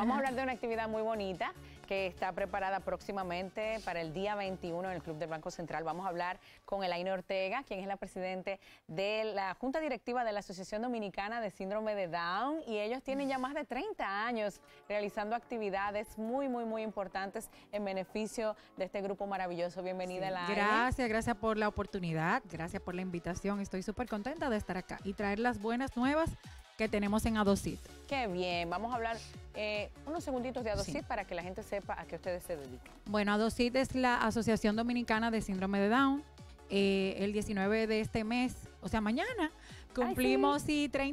vamos a hablar de una actividad muy bonita que está preparada próximamente para el día 21 en el Club del Banco Central. Vamos a hablar con Elaine Ortega, quien es la presidente de la Junta Directiva de la Asociación Dominicana de Síndrome de Down, y ellos tienen ya más de 30 años realizando actividades muy importantes en beneficio de este grupo maravilloso. Bienvenida, Elaine. Gracias por la oportunidad, gracias por la invitación. Estoy súper contenta de estar acá y traer las buenas nuevas que tenemos en ADOCIT. Qué bien, vamos a hablar unos segunditos de ADOCIT para que la gente sepa a qué ustedes se dedican. Bueno, ADOCIT es la Asociación Dominicana de Síndrome de Down. El 19 de este mes, o sea, mañana, cumplimos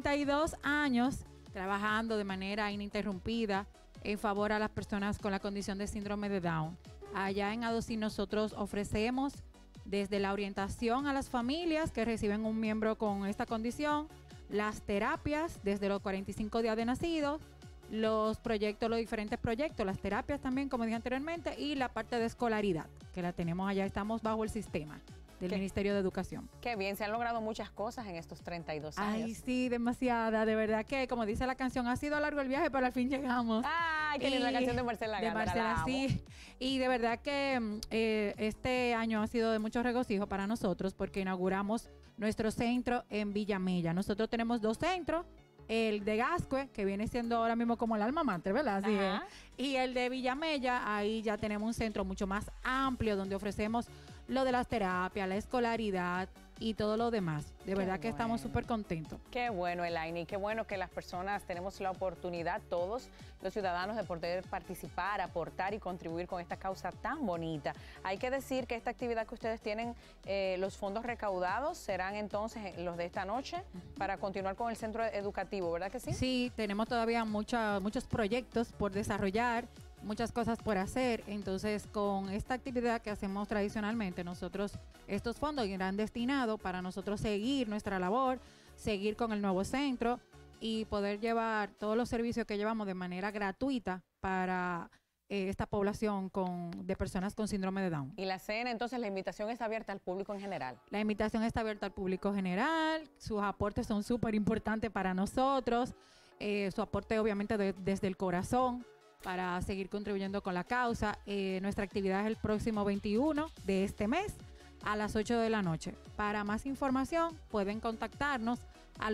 32 años trabajando de manera ininterrumpida en favor a las personas con la condición de síndrome de Down. Allá en ADOCIT nosotros ofrecemos desde la orientación a las familias que reciben un miembro con esta condición, las terapias desde los 45 días de nacido, los diferentes proyectos, las terapias también, como dije anteriormente, y la parte de escolaridad, que la tenemos allá, estamos bajo el sistema del Ministerio de Educación. Qué bien, se han logrado muchas cosas en estos 32 años. Ay, sí, demasiada, de verdad que, como dice la canción, ha sido largo el viaje, pero al fin llegamos. Ay, qué linda la canción de Marcela Gana. De Marcela, sí. Y de verdad que este año ha sido de mucho regocijo para nosotros porque inauguramos nuestro centro en Villamella. Nosotros tenemos 2 centros, el de Gascue, que viene siendo ahora mismo como el alma mater, ¿verdad? Así es. Y el de Villamella, ahí ya tenemos un centro mucho más amplio donde ofrecemos lo de las terapias, la escolaridad y todo lo demás. De verdad que estamos súper contentos. Qué bueno, Elaine, y qué bueno que las personas tenemos la oportunidad, todos los ciudadanos, de poder participar, aportar y contribuir con esta causa tan bonita. Hay que decir que esta actividad que ustedes tienen, los fondos recaudados serán entonces los de esta noche para continuar con el centro educativo, ¿verdad que sí? Sí, tenemos todavía muchos proyectos por desarrollar, muchas cosas por hacer. Entonces, con esta actividad que hacemos tradicionalmente, nosotros, estos fondos irán destinados para nosotros seguir nuestra labor, seguir con el nuevo centro y poder llevar todos los servicios que llevamos de manera gratuita para esta población de personas con síndrome de Down. Y la cena, entonces, la invitación está abierta al público en general. La invitación está abierta al público general, sus aportes son súper importantes para nosotros, su aporte obviamente desde el corazón, para seguir contribuyendo con la causa. Nuestra actividad es el próximo 21 de este mes a las 8 de la noche. Para más información pueden contactarnos al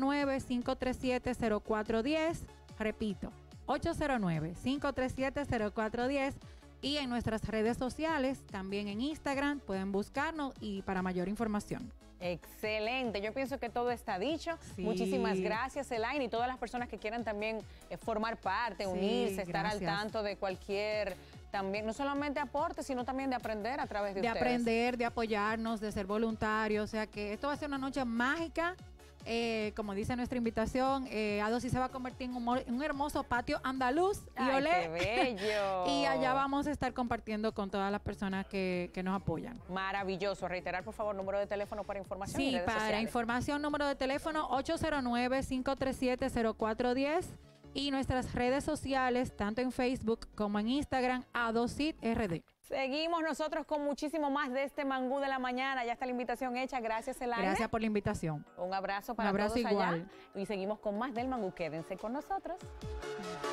809-537-0410. Repito, 809-537-0410. Y en nuestras redes sociales, también en Instagram, pueden buscarnos y para mayor información. Excelente, yo pienso que todo está dicho. Sí. Muchísimas gracias, Elaine, y todas las personas que quieran también formar parte, unirse, estar al tanto de cualquier, también, no solamente aporte, sino también de aprender a través de ustedes. De aprender, de apoyarnos, de ser voluntarios, o sea que esto va a ser una noche mágica. Como dice nuestra invitación, ADOCIT se va a convertir en un hermoso patio andaluz. ¡Ay, qué bello! Y allá vamos a estar compartiendo con todas las personas que nos apoyan. Maravilloso. Reiterar, por favor, número de teléfono para información. Sí, para sociales. Información, número de teléfono 809-537-0410 y nuestras redes sociales, tanto en Facebook como en Instagram, ADOCIT RD. Seguimos nosotros con muchísimo más de este Mangú de la mañana. Ya está la invitación hecha. Gracias, Elaine. Gracias por la invitación. Un abrazo para todos allá. Y seguimos con más del Mangú. Quédense con nosotros.